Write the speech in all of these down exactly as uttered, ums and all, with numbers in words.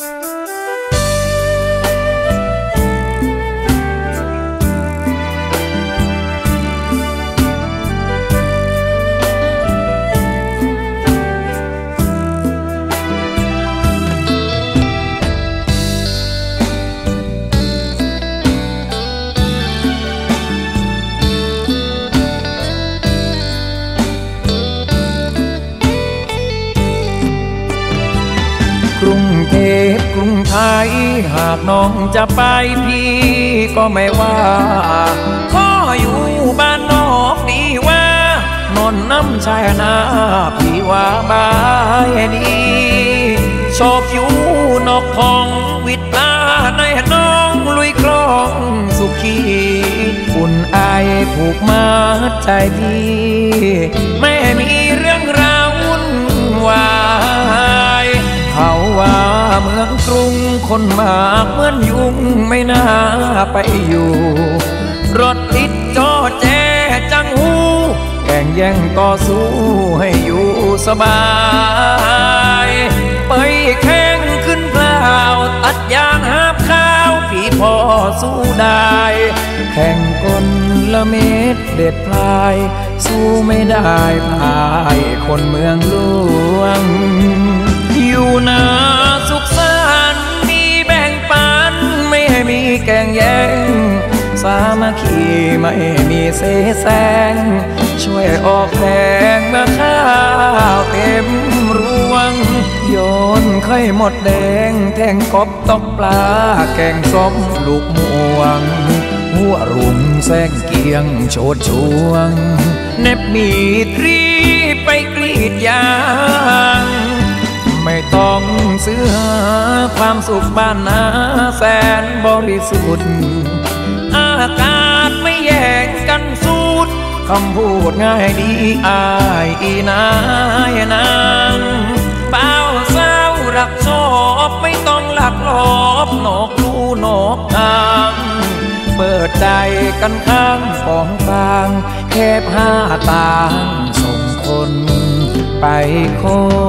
กรุงเทพกรุงไทยหากน้องจะไปพี่ก็ไม่ว่าขออยู่บ้านนอกดีว่านอนน้ำชายนาพี่ว่าบายดีชอบอยู่นอกท้องวิตาในน้องลุยคลองสุขีอุ่นไอผูกมาใจพี่แม่มีเรื่องราววุ่นวายเขาว่าเมืองกรุงคนมากเหมือนยุงไม่น่าไปอยู่รถติดจอแจจังหูแข่งแย่งต่อสู้ให้อยู่สบายไปแข่งขึ้นเปล่าตัดยางหาบข้าวพี่พอสู้ได้แข่งคนละเม็ดเด็ดพลายสู้ไม่ได้พายคนเมืองหลวงอยู่นาสุขสันต์มีแบ่งปันไม่ให้มีแก่งแย่งสามัคคีไม่มีเสแสร้งช่วยออกแรงเมื่อข้าวเต็มรวงโยนไข่หมดแดงแทงกบตกปลาแกงส้มลูกม่วงหัวรุมแซงเกียงโชดช่วงเน็บมีดรีไปกรีดยางไม่ต้องซื้อหาความสุขบ้านนาแสนบริสุทธิ์อากาศไม่แย่งกันสูดคำพูดง่ายดีอายอีนายนางบ่าวสาวรักชอบไม่ต้องหลักลอบนอกลู่นอกทางเปิดใจกันข้างของฟางแคบห้าตางส่งคนไปโค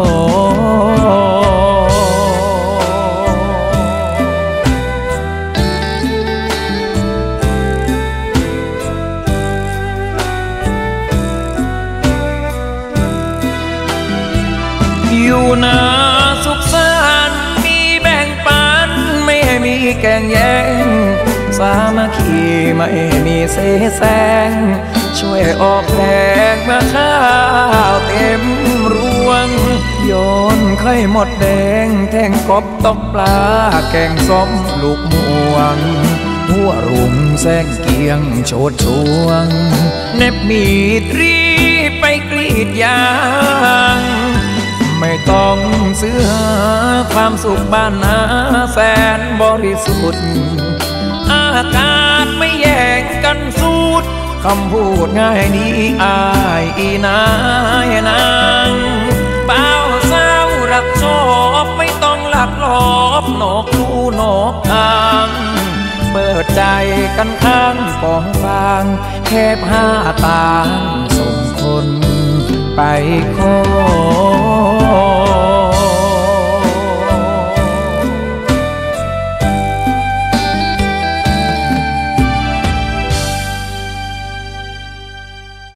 อยู่นาสุขสันต์มีแบ่งปันไม่ให้มีแก่งแย่งสามัคคีไม่มีเสแสร้งช่วยออกแรงเมื่อข้าวเต็มรวงโยนไข่หมดแดงแทงกบตกปลาแกงส้มลูกม่วงหัวรุมแซงเกียงโชดช่วงเน็บมีดรีไปกรีดยางไม่ต้องซื้อหาความสุขบ้านนาแสนบริสุทธิ์อากาศไม่แย่งกันสูดคำพูดง่ายดีอายอีนายนางบ่าวสาวรักชอบไม่ต้องหลักลอบนอกลู่นอกทางเปิดใจกันข้างปองฟางแคบห้าตางส่งคนไปโค